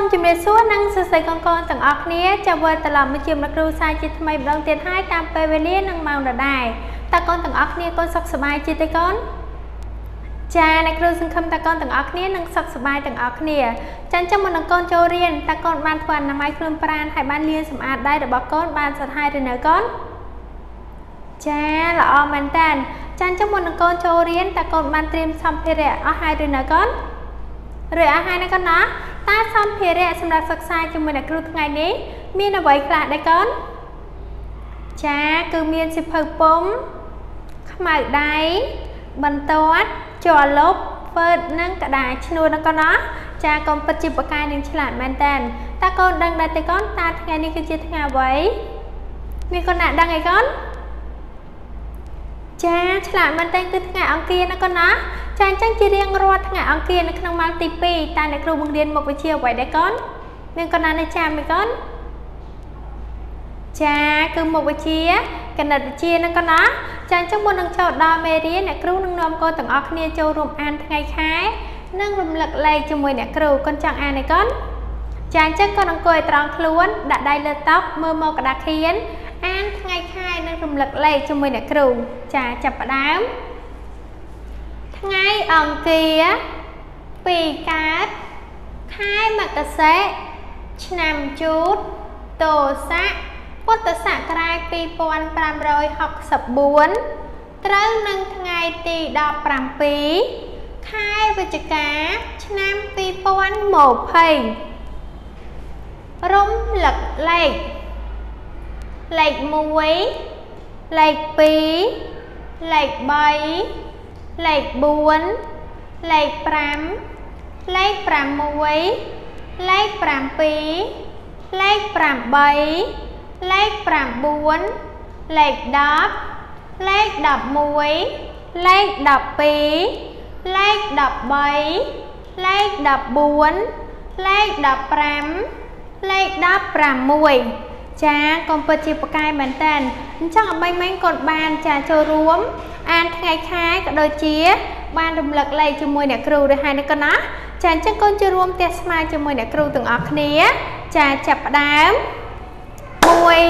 ជំរាបសួរនិងសួស្តីកូនៗទាំងអស់គ្នាចាំវិលត្រឡប់មកជាអ្នកគ្រូសាស្ត្រជាថ្មីម្ដងទៀតហើយតាមពេលវេលានិងម៉ោងដដែលតើកូនទាំងអស់គ្នាកូនសុខសប្បាយជាទេកូនចាអ្នកគ្រូសង្ឃឹមតើកូនទាំងអស់គ្នានឹងសុខសប្បាយទាំងអស់គ្នាចាអញ្ចឹងមុននឹងកូនចូលរៀនតើកូនបានធ្វើអនាម័យខ្លួនប្រាណហើយបានលាងសម្អាតដៃរបស់កូនបានសិនហើយឬនៅកូនចាល្អមែនតើចាអញ្ចឹងមុននឹងកូនចូលរៀនតើកូនបានត្រៀមសម្ភារៈអស់ហើយឬនៅកូនឬអស់ហើយណាកូនណាតើសម្ភារៈសម្រាប់សិក្សាជាមួយអ្នកគ្រូថ្ងៃនេះមានអ្វីខ្លះដែរកូនចាគឺមានសៀវភៅពុម្ពខ្មៅដៃបន្ទាត់ជ័រលុបពើតនិងក្តារឈ្នួលណាកូនណាចាកូនពិតជាប្រកែកនឹងឆ្លាតមែនតើតើកូនដឹងដែរទេកូនតើថ្ងៃនេះគឺជាថ្ងៃអ្វីមានកូនណាដឹងអីកូនចាឆ្លាតមែនតើគឺថ្ងៃអង្គារណាកូនណាចាអញ្ចឹងជារៀងរាល់ថ្ងៃអង្គារនៅក្នុងម៉ោងទី2តើអ្នកគ្រូបង្រៀនមុខវិជ្ជាអ្វីដែរកូនមានកូនណានៅចាំទេកូនចាគឺមុខវិជ្ជាគណិតវិទ្យាណាកូនណាចាអញ្ចឹងមុននឹងចូលដល់មេរៀនអ្នកគ្រូនឹងនាំកូនទាំងអស់គ្នាចូលរួមអានថ្ងៃខែនិងរំលឹកលេខជាមួយអ្នកគ្រូកូនចង់អានទេកូនចាអញ្ចឹងកូនអង្គុយត្រង់ខ្លួនដាក់ដៃលើតុមើលមកក្តារខៀនអានថ្ងៃខែនិងរំលឹកលេខជាមួយអ្នកគ្រូចាចាប់ផ្ដើមថ្ងៃអង្គារ2កើតខែមករាឆ្នាំជូតទស័កពុទ្ធសករាជ2564ត្រូវនឹងថ្ងៃទី17ខែវិច្ឆិកាឆ្នាំ2020រំលឹកលេខលេខ1លេខ2លេខ3លេខ4លេខ5លេខ6លេខ7លេខ8លេខ9លេខ10លេខ11លេខ12លេខ13លេខ14លេខ15លេខ16ចាកុំពិតជាប្រកែកមែនតើអញ្ចឹងអ្វីមិញកូនបានចាចូលរួមអានថ្ងៃខែក៏ដូចជាបានរំលឹកលេខជាមួយអ្នកគ្រូដែរហើយណាកូនណាចាអញ្ចឹងកូនចូលរួមផ្ទះស្មារតីជាមួយអ្នកគ្រូទាំងអស់គ្នាចាចាប់ផ្ដើម1 2 3 1 2 3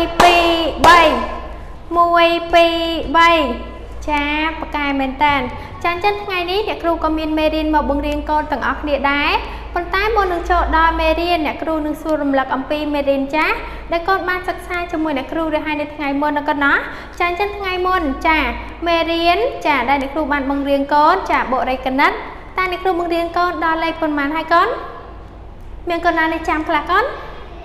ចាប្រកែកមែនតើចាអញ្ចឹងថ្ងៃនេះអ្នកគ្រូក៏មានមេរៀនមកបង្រៀនកូនទាំងអស់គ្នាដែរប៉ុន្តែមុននឹងចូលដល់មេរៀនអ្នកគ្រូនឹងសួររំលឹកអំពីមេរៀនចាស់ដែលកូនបានសិក្សាជាមួយអ្នកគ្រូហើយនៅថ្ងៃមុនណាកូនណាចាអញ្ចឹងថ្ងៃមុនចាមេរៀនចាដែលអ្នកគ្រូបានបង្រៀនកូនចាបុរិយគណិតតែអ្នកគ្រូបង្រៀនកូនដល់លេខប៉ុន្មានហើយកូនមានកូនណានៅចាំខ្លះកូន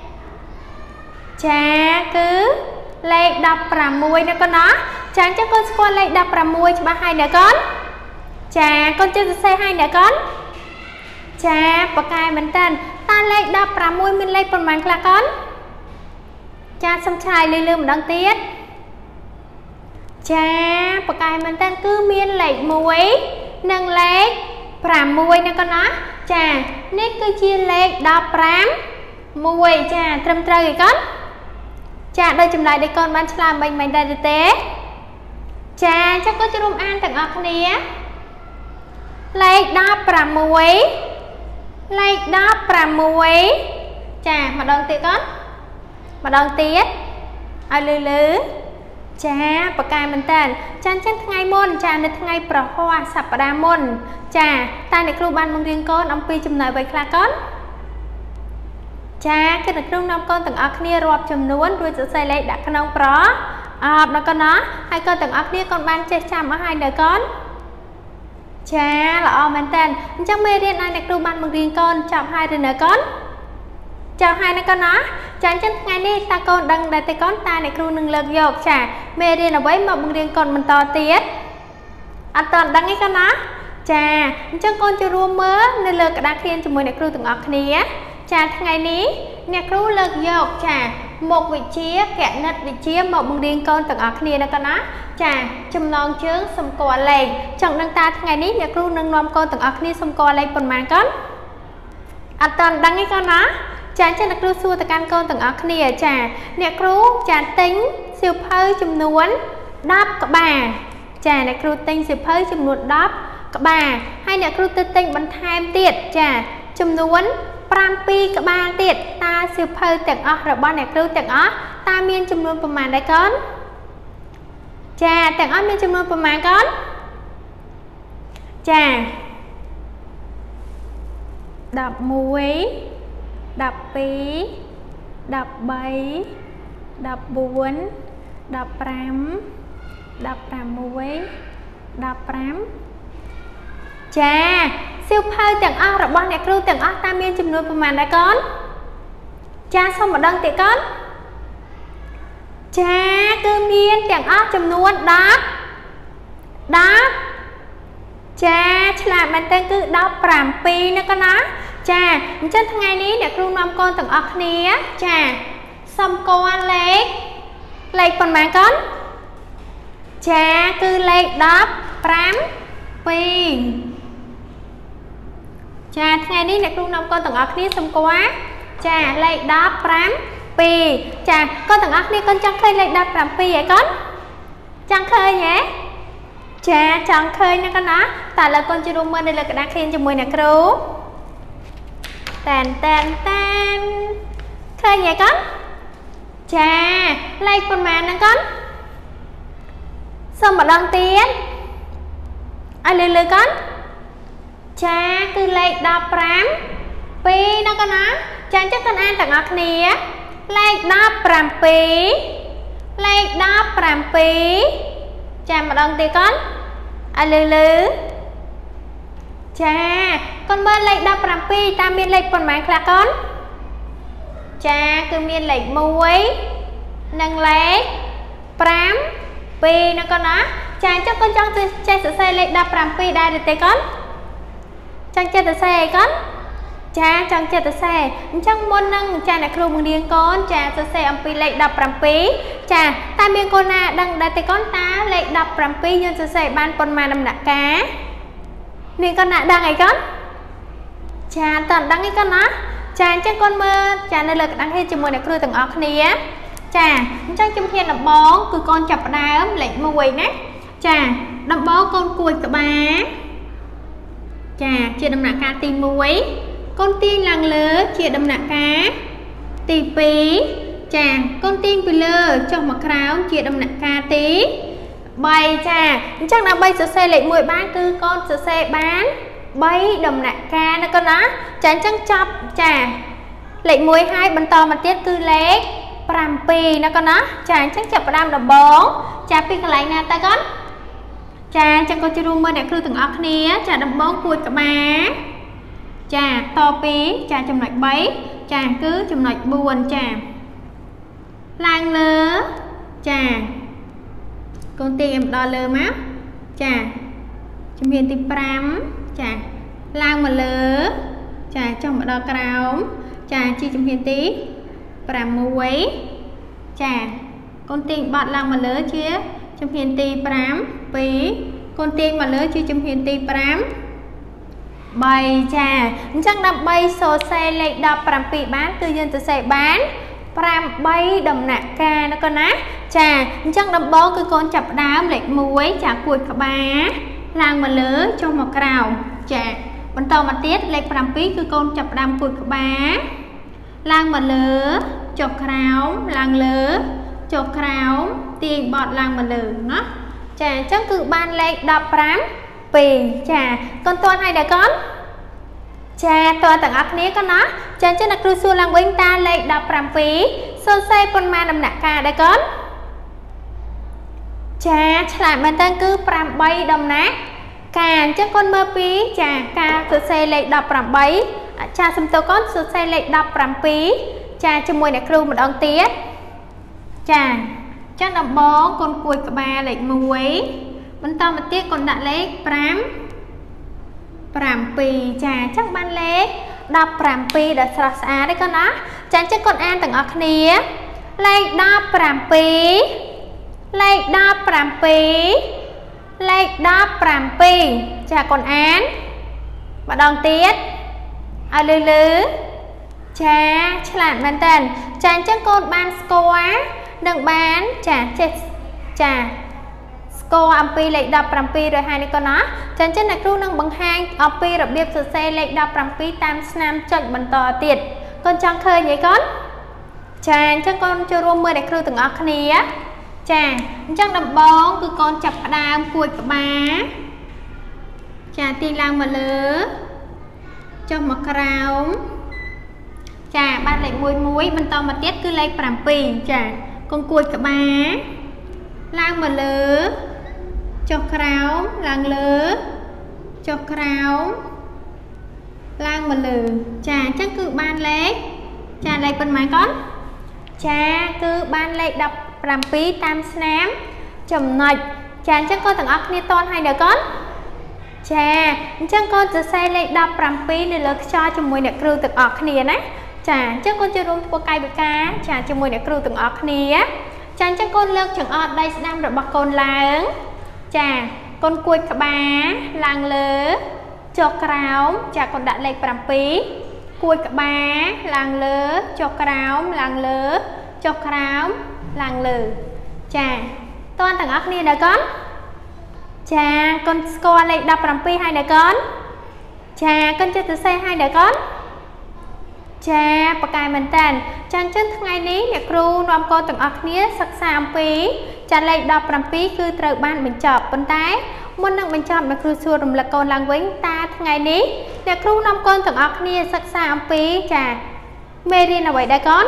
ចាគឺលេខ16ណាកូនណាចាអញ្ចឹងកូនស្គាល់លេខ16ច្បាស់ហើយណាកូនចាកូនជិះសរសេរហើយណាកូនចាប្រកែកមែនតើតើលេខ16មានលេខប៉ុន្មានខ្លះកូនចាសំឆ្លើយលើម្ដងទៀតចាប្រកែកមែនតើគឺមានលេខ1និងលេខ6ណាកូនណាចានេះគឺជាលេខ15ចាត្រឹមត្រូវឯកូនចាដោយចម្លើយដែលកូនបានឆ្លើយមិញដែរទេចាអញ្ចឹងកូនចូលរួមអានទាំងអស់គ្នាលេខ16លេខ16ចាម្ដងទៀតកូនម្ដងទៀតឲ្យលឺចាប្រកែកមែនតើចាអញ្ចឹងថ្ងៃមុនចានៅថ្ងៃប្រហ័សសប្តាហ៍មុនចាតើអ្នកគ្រូបានបង្រៀនកូនអំពីចំណុចអ្វីខ្លះកូនចាគឺអ្នកគ្រូនាំកូនទាំងអស់គ្នារាប់ចំនួនរួចសរសេរលេខដាក់ក្នុងប្រអប់ណាកូនណាហើយកូនទាំងអស់គ្នាកូនបានចេះចាំអស់ហើយនៅកូនចាល្អមែនតើអញ្ចឹងមេរៀនដែលអ្នកគ្រូបានបង្រៀនកូនចប់ហើយឬនៅកូនចប់ហើយណាកូនណាចាអញ្ចឹងថ្ងៃនេះតើកូនដឹងដែរទេកូនតើអ្នកគ្រូនឹងលើកយកចាមេរៀនអ្វីមកបង្រៀនកូនបន្តទៀតអត់ទាន់ដឹងទេកូនណាចាអញ្ចឹងកូនចូលរួមមើលនៅលើក្តារខៀនជាមួយអ្នកគ្រូទាំងអស់គ្នាចាថ្ងៃនេះអ្នកគ្រូលើកយកចាមុខវិជ្ជាគណិតវិទ្យាមកបង្រៀនកូនទាំងអស់គ្នាណាកូនណាចាចំណងជើងសម្គាល់លេខចង់ដឹងតើថ្ងៃនេះអ្នកគ្រូនឹងនាំកូនទាំងអស់គ្នាសម្គាល់លេខប៉ុន្មានកូនអត់ទាន់ដឹងទេកូនណាចាអញ្ចឹងអ្នកគ្រូសួរទៅកាន់កូនទាំងអស់គ្នាចាអ្នកគ្រូចាទិញសៀវភៅចំនួន10ក្បាលចាអ្នកគ្រូទិញសៀវភៅចំនួន10ក្បាលហើយអ្នកគ្រូទៅទិញបន្ថែមទៀតចាចំនួន 7 ក្បាលទៀតតាសៀវភៅទាំងអស់របស់អ្នកគ្រូទាំងអស់តាមានចំនួនប្រមាណដែរកូនចាទាំងអស់មានចំនួនប្រមាណកូនចាចាសៀវភៅទាំងអស់របស់អ្នកគ្រូទាំងអស់តាមានចំនួនប្រមាណដែរកូនចាសូមម្ដងទៀតកូនចាគឺមានទាំងអស់ចំនួន10ចាឆ្លាតមែនទែនគឺ17ណាកូនណាចាអញ្ចឹងថ្ងៃនេះអ្នកគ្រូនាំកូនទាំងអស់គ្នាចាសុំកូនលេខប៉ុន្មានកូនចាគឺលេខ17ចាថ្ងៃនេះអ្នកគ្រូនាំកូនទាំងអស់គ្នាសុំកូនចាលេខ17ចាកូនទាំងអស់គ្នាកូនចង់ឃើញលេខ17ហ៎កូនចង់ឃើញហ៎ចាចង់ឃើញណាកូនណាតើឥឡូវកូនជួយរួមមើលនៅលើក្តារខៀនជាមួយអ្នកគ្រូតែនឃើញហ៎កូនចាលេខប៉ុន្មានហ្នឹងកូនសុំម្ដងទៀតឲ្យលឺកូនចាគឺលេខ15 ណាកូនណាចាអញ្ចឹងកូនអានទាំងអស់គ្នាលេខ17ចាម្ដងទៀតកូនឲ្យលឺចាកូនមើលលេខ17តាមមានលេខប៉ុន្មានខ្លះកូនចាគឺមានលេខ1និងលេខ5 ណាកូនណាចាអញ្ចឹងកូនចង់ចេះសរសេរលេខ17ដែរទេកូនចង់ចេះសរសេរអីកូនចាចង់ចេះសរសេរអញ្ចឹងមុននឹងចាអ្នកគ្រូបង្រៀនកូនចាសរសេរអំពីលេខ17ចាតែមានកូនណាដឹងដែរទេកូនតាលេខ17យើងសរសេរបានប៉ុន្មានដំណាក់កាលមានកូនណាដឹងអីកូនចាតើដឹងអីកូនណាចាអញ្ចឹងកូនមើលចានៅលើក្តារខៀនជាមួយអ្នកគ្រូទាំងអស់គ្នាចាអញ្ចឹងជំហានដំបូងគឺកូនចាប់ផ្ដើមលេខ1ណាចាដំបូងកូនគួចក្បាលចាជាដំណាក់កាលទី1កូនទាញឡើងលើជាដំណាក់កាលទី2ចាកូនទាញពីលើចុះមកក្រោមជាដំណាក់កាលទី3ចាអញ្ចឹងដើម្បីសរសេរលេខ1បានគឺកូនសរសេរបាន3ដំណាក់កាលណាកូនណាចាអញ្ចឹងចប់ចាលេខ1ហើយបន្តមកទៀតគឺលេខ7ណាកូនណាចាអញ្ចឹងចាប់ផ្ដើមដំបូងចាពីកន្លែងណាតើកូនចាអញ្ចឹងកូនជួយរួមមើលអ្នកគ្រូទាំងអស់គ្នាចាដំបូងគួចក្បាលចាតពីចាចំណុច3ចាគឺចំណុច4ចាឡើងលើចាកូនទាញដល់លើមកចាជំហានទី5ចាឡើងមកលើចាចុះមកដល់ក្រោមចាជាជំហានទី6ចាកូនទាញបត់ឡើងមកលើជាជំហានទី5 2កូនទាញមកលើជាជំហានទី5 3ចាអញ្ចឹងដើម្បីសរសេរលេខ17បានគឺយើងសរសេរបាន8ដំណាក់កាលណាកូនណាចាអញ្ចឹងដំបូងគឺកូនចាប់ផ្ដើមលេខ1ចាគួចក្បាលឡើងមកលើចុះមកក្រោមចាបន្តមកទៀតលេខ7គឺកូនចាប់ផ្ដើមគួចក្បាលឡើងមកលើចុះក្រោមឡើងលើចុះក្រោមទាញបត់ឡើងមកលើណាចាអញ្ចឹងគឺបានលេខ17ចាកូនតន់ឲ្យដែរកូនចាតើទាំងអស់គ្នាកូនណាចាអញ្ចឹងអ្នកគ្រូសួរឡើងវិញតាលេខ17សរសេរប៉ុន្មានដំណាក់កាលដែរកូនចាឆ្លាតមែនតើគឺ8ដំណាក់កាលអញ្ចឹងកូនមើលពីចាការសរសេរលេខ18ចាសំទោសកូនសរសេរលេខ17ចាជាមួយអ្នកគ្រូម្ដងទៀតចាអញ្ចឹងដំបូងកូនគួចក្បាលលេខ1បន្តមកទៀតកូនដាក់លេខ7ចាអញ្ចឹងបានលេខ17ដ៏ស្រស់ស្អាតទេកូនណាចាអញ្ចឹងកូនអានទាំងអស់គ្នាលេខ17លេខ17ចាកូនអានម្ដងទៀតឲ្យលឺចាឆ្លាតមែនតើចាអញ្ចឹងកូនបានស្គាល់និងបានចាចេះចាស្ស្គាល់អំពីលេខ17rồi haiនេះកូនណាចាអញ្ចឹងអ្នកគ្រូនឹងបង្ហាញអំពីរបៀបសរសេរលេខ17តាមស្នាមចុចបន្តទៀតកូនចង់ឃើញអីកូនចាអញ្ចឹងកូនចូលរួមមើលអ្នកគ្រូទាំងអស់គ្នាចាអញ្ចឹងដំបូងគឺកូនចាប់ផ្ដើមគួចក្បាលចាទាញឡើងមកលើចុះមកក្រោមចាបានលេខ11បន្តមកទៀតគឺលេខ7ចាកូនគួចក្បាលឡើងមកលើចុះក្រោមឡើងលើចុះក្រោមឡើងមកលើចាអញ្ចឹងគឺបានលេខចាលេខប៉ុន្មានកូនចាគឺបានលេខ17តាមស្នាមចំណុចចាអញ្ចឹងកូនទាំងអស់គ្នាតន់ហើយនៅកូនចាអញ្ចឹងកូនសរសេរលេខ17នៅលើខ្យល់ជាមួយអ្នកគ្រូទាំងអស់គ្នាណាចាអញ្ចឹងកូនចូលរួមធ្វើកាយវិការចាជាមួយអ្នកគ្រូទាំងអស់គ្នាចាអញ្ចឹងកូនលើកចង្អុលដៃស្ដាំរបស់កូនឡើងចាកូនគួចក្បាលឡើងលើចុះក្រោមចាកូនដាក់លេខ7គួចក្បាលឡើងលើចុះក្រោមឡើងលើចុះក្រោមឡើងលើចាតើទាំងអស់គ្នានៅកូនចាកូនស្គាល់លេខ17ហើយនៅកូនចាកូនចេះសរសេរហើយនៅកូនចាប្រកែមែនតើចាអញ្ចឹងថ្ងៃនេះអ្នកគ្រូនាំកូនទាំងអស់គ្នាសិក្សាអំពីចាលេខ17គឺត្រូវបានបញ្ចប់ប៉ុន្តែមុននឹងបញ្ចប់អ្នកគ្រូសួររំលឹកកូនឡើងវិញតើថ្ងៃនេះអ្នកគ្រូនាំកូនទាំងអស់គ្នាសិក្សាអំពីចាមេរៀនអ្វីដែរកូន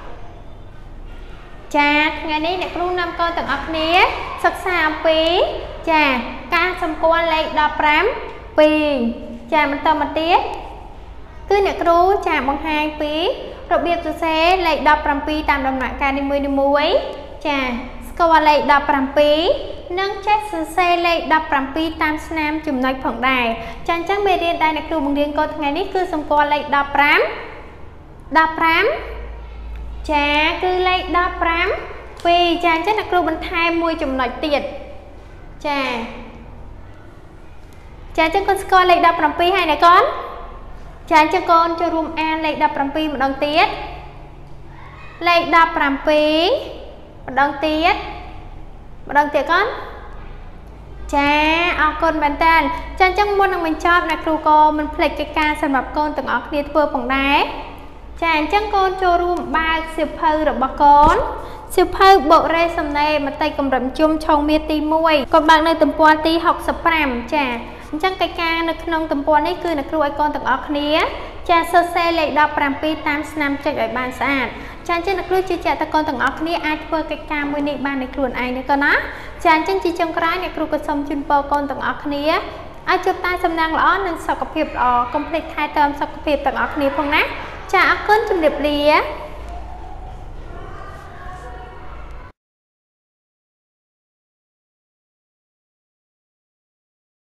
ចាថ្ងៃនេះអ្នកគ្រូនាំកូនទាំងអស់គ្នាសិក្សាអំពីចាការសម្គាល់លេខ17ចាបន្តមកទៀតគឺអ្នកគ្រូចាបង្ហាញពីរបៀបសរសេរលេខ17តាមដំណាក់កាលនីមួយៗចាស្គាល់លេខ17និងចេះសរសេរលេខ17តាមស្នាមចំណុចផងដែរចាអញ្ចឹងមេរៀនដែលអ្នកគ្រូបង្រៀនកូនថ្ងៃនេះគឺសម្គាល់លេខ15ចាគឺលេខ17ចាអញ្ចឹងអ្នកគ្រូបន្ថែមមួយចំណុចទៀតចាអញ្ចឹងកូនស្គាល់លេខ17ហើយណាកូនចាអញ្ចឹងកូនចូលរួមអានលេខ17ម្ដងទៀតលេខ17ម្ដងទៀតកូនចាអរគុណមែនតើចាអញ្ចឹងមុននឹងបញ្ចប់អ្នកគ្រូក៏មិនភ្លេចកិច្ចការសម្រាប់កូនទាំងអស់គ្នាធ្វើផងដែរចាអញ្ចឹងកូនចូលរួមបើកសៀវភៅរបស់កូនសៀវភៅបុរេសំណេរមតិកម្រិតជុំឆុងមាសទី1កូនបើកនៅទំព័រទី65ចាអញ្ចឹងកិច្ចការនៅក្នុងទំព័រនេះគឺអ្នកគ្រូឲ្យកូនទាំងអស់គ្នាចាសរសេរលេខ17តាមស្នាមចុចឲ្យបានស្អាតចាអញ្ចឹងអ្នកគ្រូជឿជាក់ថាកូនទាំងអស់គ្នាអាចធ្វើកិច្ចការមួយនេះបានដោយខ្លួនឯងទេកូនណាចាអញ្ចឹងជាចុងក្រោយអ្នកគ្រូក៏សូមជូនពរកូនទាំងអស់គ្នាឲ្យជួបតែសំណាងល្អនិងសុខភាពល្អកុំភ្លេចថែទាំសុខភាពទាំងអស់គ្នាផងណាចាអរគុណជម្រាបលា